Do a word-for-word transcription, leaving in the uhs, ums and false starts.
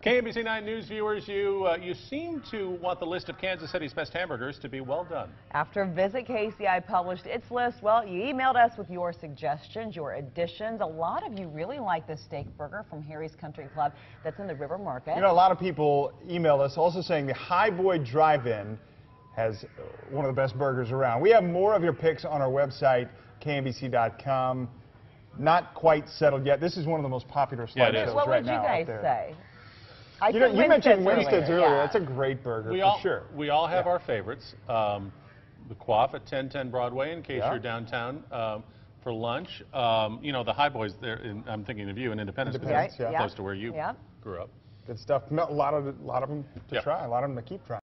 K M B C nine News viewers, you uh, you seem to want the list of Kansas City's best hamburgers to be well done. After Visit K C I published its list, well, you emailed us with your suggestions, your additions. A lot of you really like the steak burger from Harry's Country Club that's in the River Market. You know, a lot of people emailed us also saying the High Boy Drive-In has one of the best burgers around. We have more of your picks on our website, K M B C dot com. Not quite settled yet. This is one of the most popular slideshows Yeah, what right would you now guys out there. say? I You know, you mentioned Winstead's earlier. Yeah. That's a great burger, We for all sure. we all have Yeah. our favorites. Um, the Quaff at ten ten Broadway, in case Yeah. you're downtown um, for lunch. Um, you know, the High Boys there. In, I'm thinking of you in Independence, because Independence, that's yeah. close to where you Yeah. grew up. Good stuff. A lot of, a lot of them to Yeah. try. A lot of them to keep trying.